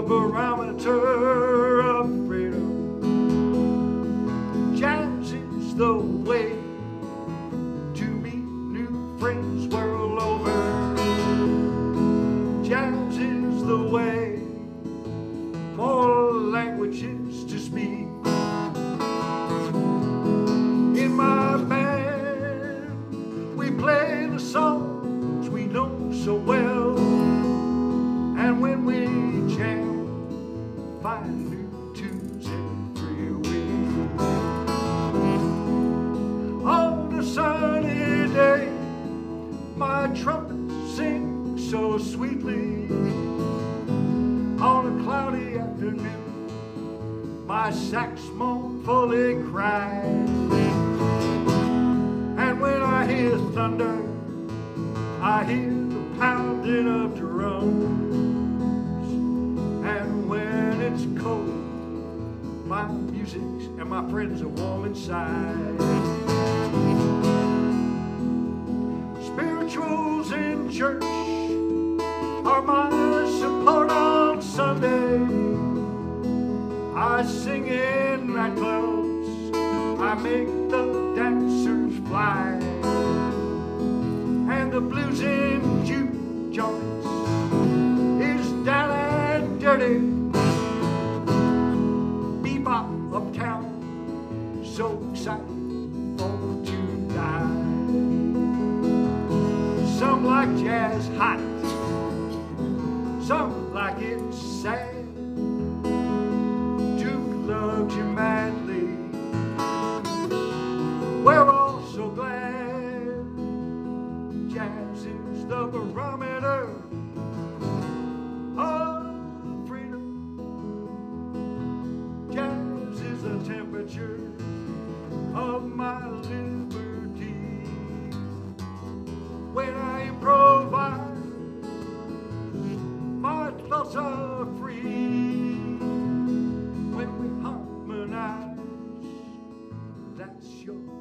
barometer of freedom. Jazz is the way to meet new friends world over. Jazz is the way, more languages to speak. In my band, we play the songs we know so well, and when we jam, find new tunes every week. On a sunny day, my trumpet sings so sweetly. On a cloudy afternoon, my sax mournfully cries. And when I hear thunder, I hear the pounding of drums. And when it's cold, my music and my friends are warm inside. Spirituals in church are my support on Sunday. I sing in nightclubs, I make the dancers fly. And the blues in juke joints is down and dirty. Bebop uptown, so excited for tonight. Some like jazz hot, some like it sad. Duke loves you madly, we're all so glad. Jazz is the barometer of freedom. Jazz is the temperature of my liberty. When I improvise, my thoughts are free. When we harmonize, that's your